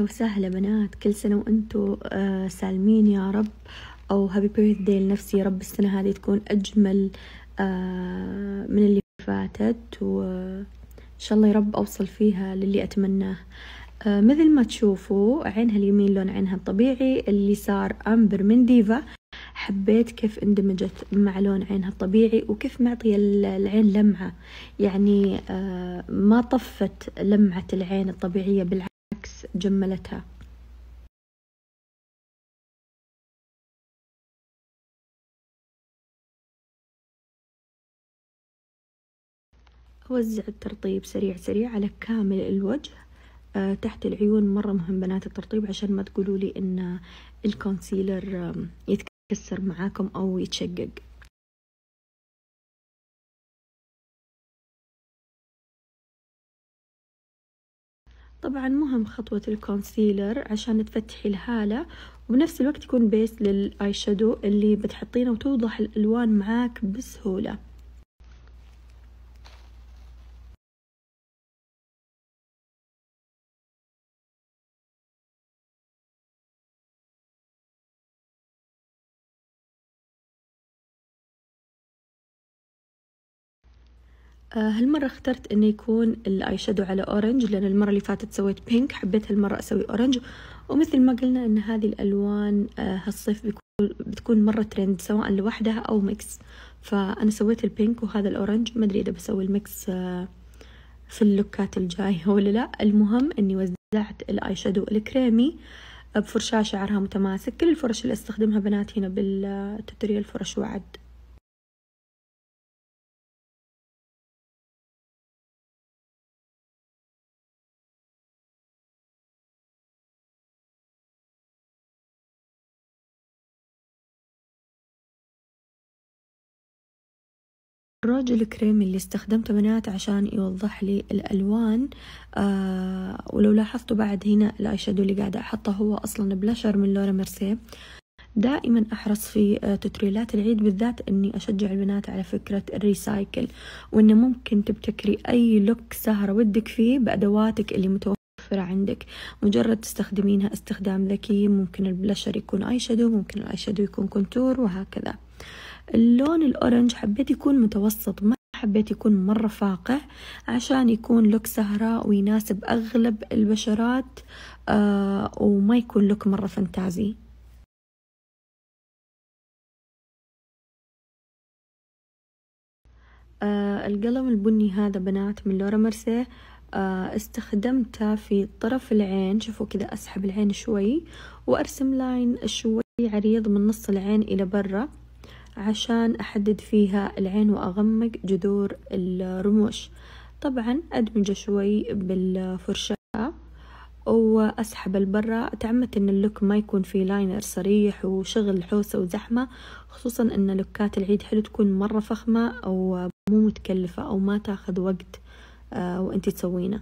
وسهلا بنات، كل سنة وانتو سالمين يا رب، او هابي بيرثدي لنفسي يا رب. السنة هذه تكون اجمل من اللي فاتت، وان شاء الله يا رب اوصل فيها للي اتمناه. مثل ما تشوفوا عينها اليمين لون عينها الطبيعي، اليسار امبر من ديفا. حبيت كيف اندمجت مع لون عينها الطبيعي، وكيف معطية العين لمعة، يعني ما طفت لمعة العين الطبيعية، بالعكس جملتها. أوزع الترطيب سريع سريع على كامل الوجه. تحت العيون مرة مهم بنات الترطيب، عشان ما تقولوا لي إن الكونسيلر يتكسر معاكم أو يتشقق. طبعا مهم خطوة الكونسيلر عشان تفتحي الهالة، وبنفس الوقت يكون بيس للآي شادو اللي بتحطينه، وتوضح الألوان معاك بسهولة. هالمرة اخترت انه يكون الاي شادو على اورنج، لان المرة اللي فاتت سويت بينك، حبيت هالمرة اسوي اورنج. ومثل ما قلنا ان هذه الالوان هالصيف بتكون مرة ترند، سواء لوحدها او ميكس. فانا سويت البينك وهذا الاورنج، ما ادري اذا بسوي الميكس في اللوكات الجاية ولا لا. المهم اني وزعت الاي شادو الكريمي بفرشاة شعرها متماسك. كل الفرش اللي استخدمها بنات هنا بالتوتوريال فرش وعد. الروج الكريمي اللي استخدمته بنات عشان يوضح لي الألوان. ولو لاحظتوا بعد هنا الاي شادو اللي قاعدة احطه هو اصلا بلاشر من لورا ميرسي. دائما احرص في توتوريالات العيد بالذات اني اشجع البنات على فكرة الريسايكل، وانه ممكن تبتكري اي لوك سهرة ودك فيه بادواتك اللي متوفرة عندك، مجرد تستخدمينها استخدام ذكي. ممكن البلاشر يكون اي شادو، ممكن الاي شادو يكون كونتور، وهكذا. اللون الأورنج حبيت يكون متوسط، ما حبيت يكون مرة فاقع، عشان يكون لوك سهرة ويناسب أغلب البشرات، وما يكون لوك مرة فانتازي. القلم البني هذا بنات من لورا ميرسي. استخدمته في طرف العين، شوفوا كذا أسحب العين شوي وأرسم لاين شوي عريض من نص العين إلى برا، عشان أحدد فيها العين وأغمق جذور الرموش. طبعا أدمجه شوي بالفرشاة وأسحب البرة. تعمدت إن اللوك ما يكون فيه لاينر صريح وشغل حوسة وزحمة، خصوصا إن لوكات العيد حلو تكون مرة فخمة أو مو متكلفة أو ما تاخذ وقت وأنتي تسوينه.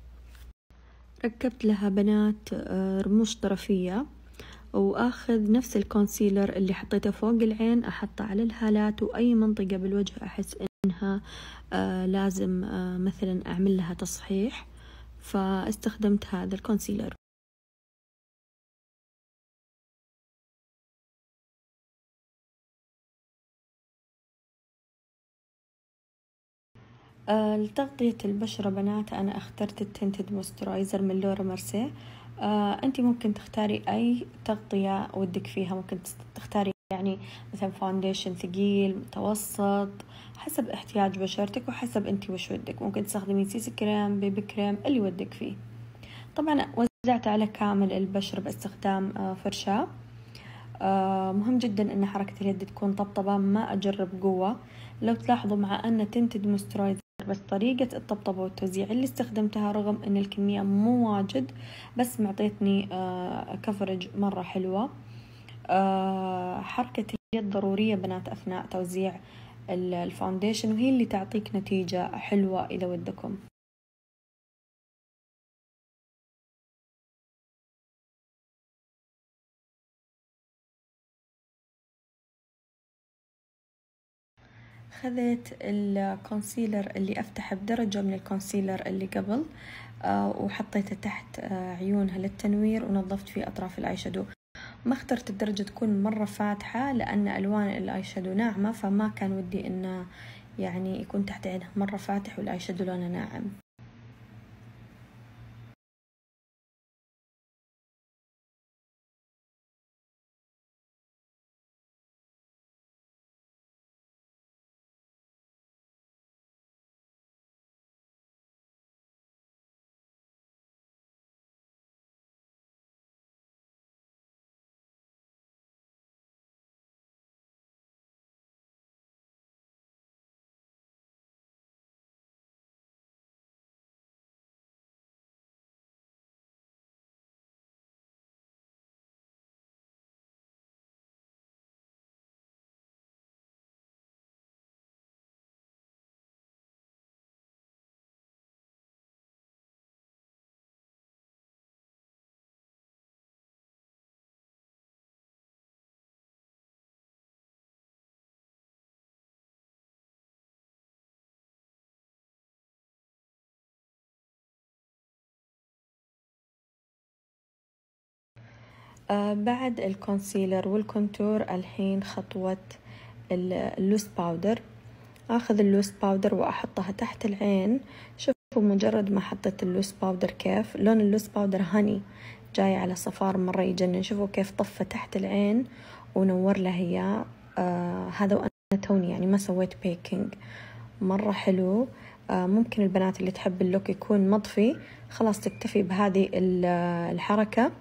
ركبت لها بنات رموش طرفية، واخذ نفس الكونسيلر اللي حطيته فوق العين احطه على الهالات واي منطقة بالوجه احس انها لازم مثلا اعمل لها تصحيح، فاستخدمت هذا الكونسيلر. لتغطية البشرة بنات أنا اخترت التنتد موسترايزر من لورا ميرسي. أنتي ممكن تختاري أي تغطية ودك فيها، ممكن تختاري يعني مثلا فاونديشن ثقيل متوسط، حسب احتياج بشرتك وحسب أنتي وش ودك. ممكن تستخدمين سيسي كريم، بيبي كريم، اللي ودك فيه. طبعا وزعت على كامل البشرة باستخدام فرشاة. مهم جدا ان حركة اليد تكون طبطبة، ما اجرب قوة. لو تلاحظوا مع ان تنتد موسترايزر، بس طريقة الطبطبة والتوزيع اللي استخدمتها رغم ان الكمية مو واجد، بس معطيتني كفرج مرة حلوة. حركة اليد ضرورية بنات اثناء توزيع الفاونديشن، وهي اللي تعطيك نتيجة حلوة اذا ودكم. خذيت الكونسيلر اللي أفتح بدرجة من الكونسيلر اللي قبل. وحطيته تحت عيونها للتنوير، ونظفت فيه أطراف الآي شادو. ما اخترت الدرجة تكون مرة فاتحة لأن ألوان الآي شادو ناعمة، فما كان ودي إنه يعني يكون تحت عينها مرة فاتح والآي شادو لونه ناعم. بعد الكونسيلر والكونتور الحين خطوة اللوس باودر. أخذ اللوس باودر وأحطها تحت العين. شوفوا مجرد ما حطيت اللوس باودر كيف لون اللوس باودر هاني جاي على صفار مرة يجنن. شوفوا كيف طفى تحت العين ونور لها إياه. هذا وأنا توني يعني ما سويت بيكينج، مرة حلو. ممكن البنات اللي تحب اللوك يكون مطفي خلاص تكتفي بهذه الحركة،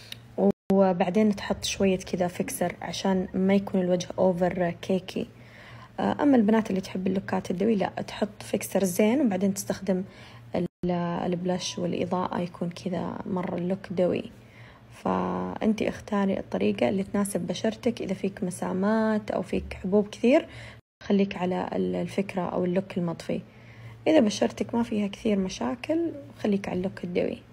وبعدين تحط شوية كذا فيكسر عشان ما يكون الوجه أوفر كيكي. أما البنات اللي تحب اللوكات الدوي لا، تحط فيكسر زين وبعدين تستخدم البلاش والإضاءة يكون كذا مرة اللوك دوي. فأنتي اختاري الطريقة اللي تناسب بشرتك. إذا فيك مسامات أو فيك حبوب كثير خليك على الفكرة أو اللوك المطفي. إذا بشرتك ما فيها كثير مشاكل خليك على اللوك الدوي.